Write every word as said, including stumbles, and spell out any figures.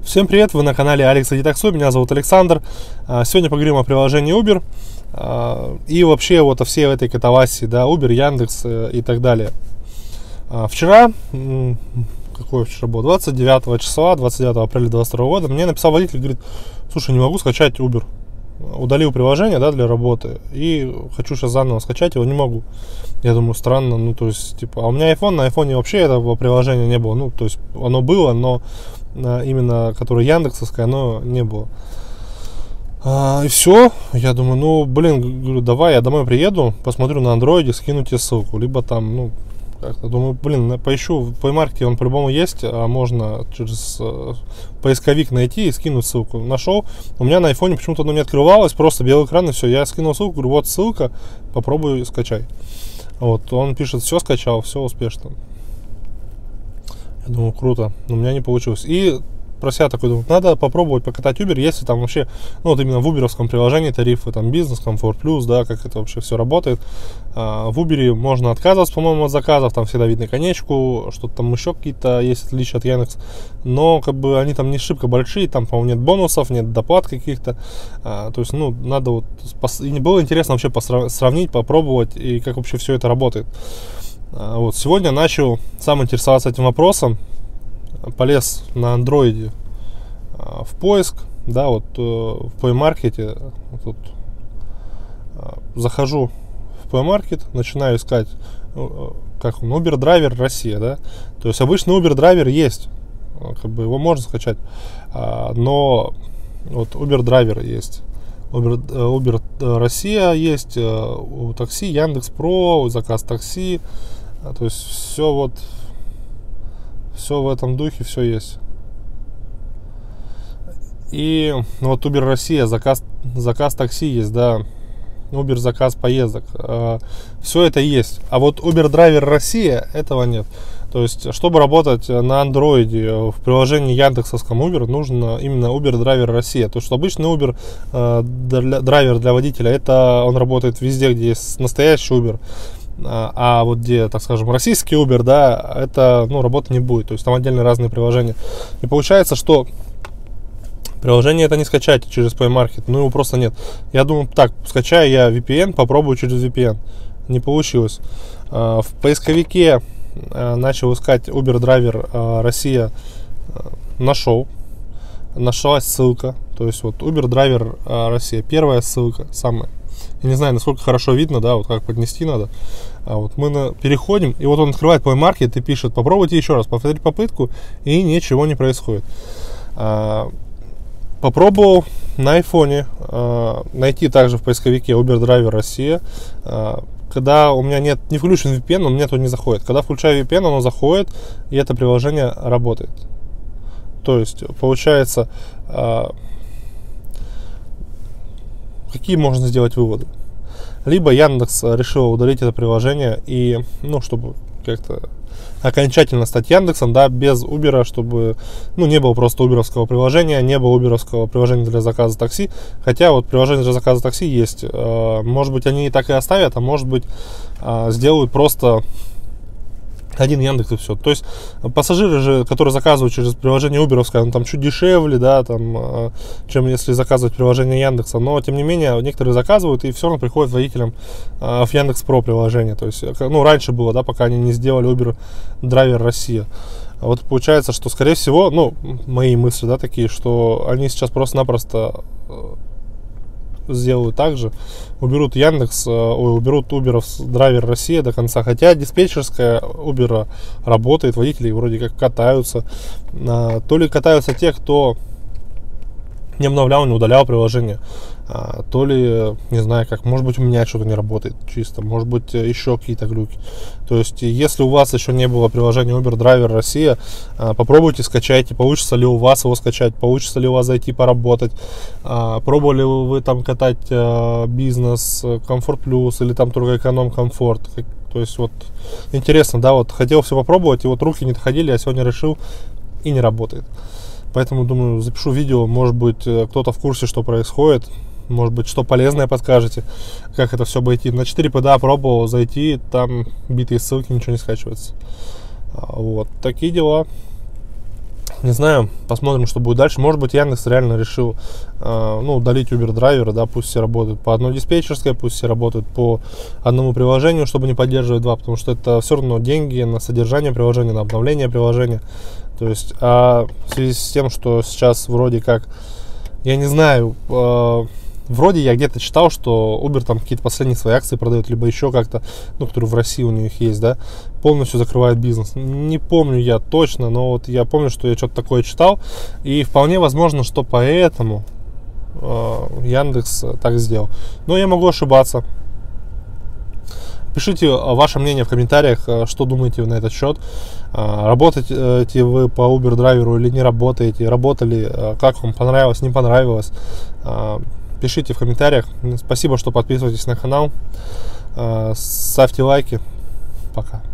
Всем привет, вы на канале Алекс Иди Таксуй, меня зовут Александр. Сегодня поговорим о приложении Uber и вообще вот о всей этой катавасии, да, Uber, Яндекс и так далее. Вчера, какое вчера было, двадцать девятого числа, двадцать девятого апреля двадцать второго года, мне написал водитель, говорит: слушай, не могу скачать Uber. Удалил приложение, да, для работы, и хочу сейчас заново скачать его, не могу. Я думаю, странно, ну, то есть, типа, а у меня iPhone, на iPhone вообще этого приложения не было, ну, то есть, оно было, но именно, которое яндексовское, оно не было. А, и все, я думаю, ну, блин, говорю, давай я домой приеду, посмотрю на андроиде, скину тебе ссылку, либо там, ну, как-то думаю, блин, поищу в Play Market, он по-любому есть, а можно через э, поисковик найти и скинуть ссылку. Нашел, у меня на айфоне почему-то оно не открывалось, просто белый экран и все. Я скинул ссылку, говорю, вот ссылка, попробуй скачай. Вот, он пишет, все скачал, все успешно. Я думаю, круто, но у меня не получилось. И про себя такой думаю, надо попробовать покатать Uber, если там вообще, ну вот именно в уберовском приложении тарифы, там бизнес, комфорт плюс, да, как это вообще все работает. А, в Uber можно отказываться, по-моему, от заказов, там всегда видно конечку, что-то там еще какие-то есть отличия от Яндекс, но как бы они там не шибко большие, там, по-моему, нет бонусов, нет доплат каких-то, а, то есть, ну, надо вот, и не было интересно вообще посра- сравнить, попробовать, и как вообще все это работает. А, вот, сегодня начал сам интересоваться этим вопросом, полез на андроиде а, в поиск, да, вот э, в Play Market, тут а, захожу в Play Market, начинаю искать, э, как он, Uber Driver Россия, да, то есть обычный Uber Driver есть, как бы его можно скачать, а, но вот Uber Driver есть, Uber, Uber Россия есть, у такси, Яндекс.Про, заказ такси, а, то есть все вот все в этом духе, все есть. И вот Uber Россия, заказ, заказ такси есть, да, Uber заказ поездок, э, все это есть. А вот Uber Driver Россия, этого нет. То есть, чтобы работать на андроиде в приложении яндексовском Uber, нужно именно Uber Driver Россия. То, что обычный Uber э, для, драйвер для водителя, это он работает везде, где есть настоящий Uber. А вот где, так скажем, российский Uber, да, это, ну, работы не будет. То есть там отдельно разные приложения. И получается, что приложение это не скачать через Play Market, ну его просто нет. Я думаю, так, скачаю я ви пи эн, попробую через ви пи эн. Не получилось. В поисковике начал искать Uber Driver Россия, нашел. Нашлась ссылка. То есть вот Uber Driver Россия, первая ссылка, самая. Я не знаю, насколько хорошо видно, да, вот как поднести надо. А вот мы на... переходим, и вот он открывает Play Market и пишет: попробуйте еще раз, повторить попытку, и ничего не происходит. А, попробовал на айфоне а, найти также в поисковике Uber Driver Россия. А, когда у меня нет, не включен ви пи эн, он мне тут не заходит. Когда включаю ви пи эн, оно заходит, и это приложение работает. То есть, получается, а, какие можно сделать выводы? Либо Яндекс решил удалить это приложение и, ну, чтобы как-то окончательно стать Яндексом, да, без Uber, чтобы, ну, не было просто уберовского приложения, не было уберовского приложения для заказа такси, хотя вот приложение для заказа такси есть. Может быть, они и так и оставят, а может быть, сделают просто один Яндекс и все. То есть пассажиры же, которые заказывают через приложение уберовское, он там чуть дешевле, да, там, чем если заказывать приложение Яндекса. Но тем не менее некоторые заказывают и все равно приходят водителям в Яндекс.Про приложение. То есть, ну, раньше было, да, пока они не сделали Uber Driver Россия. Вот получается, что скорее всего, ну, мои мысли, да, такие, что они сейчас просто-напросто сделают так же, уберут Яндекс, ой, уберут Uber Driver Россия до конца, хотя диспетчерская Uber работает, водители вроде как катаются, то ли катаются те, кто не обновлял, не удалял приложение, то ли, не знаю как, может быть у меня что-то не работает чисто, может быть еще какие-то глюки. То есть если у вас еще не было приложения Uber Driver Россия, попробуйте, скачайте, получится ли у вас его скачать, получится ли у вас зайти поработать, пробовали вы там катать бизнес, комфорт плюс или там только эконом комфорт. То есть вот интересно, да, вот хотел все попробовать, и вот руки не доходили, а сегодня решил, и не работает. Поэтому, думаю, запишу видео, может быть, кто-то в курсе, что происходит, может быть, что полезное подскажете, как это все обойти. На четыре пэ дэ пробовал зайти, там битые ссылки, ничего не скачивается. Вот, такие дела. Не знаю, посмотрим, что будет дальше. Может быть, Яндекс реально решил э, ну, удалить Uber драйвера, да, пусть все работают по одной диспетчерской, пусть все работают по одному приложению, чтобы не поддерживать два, потому что это все равно деньги на содержание приложения, на обновление приложения. То есть, а в связи с тем, что сейчас вроде как, я не знаю, э, вроде я где-то читал, что Uber там какие-то последние свои акции продает, либо еще как-то, ну, которые в России у них есть, да, полностью закрывает бизнес. Не помню я точно, но вот я помню, что я что-то такое читал, и вполне возможно, что поэтому э, Яндекс так сделал. Но я могу ошибаться. Пишите ваше мнение в комментариях, что думаете вы на этот счет. Работаете вы по Uber драйверу или не работаете, работали, как вам понравилось, не понравилось. Пишите в комментариях. Спасибо, что подписываетесь на канал. Ставьте лайки. Пока.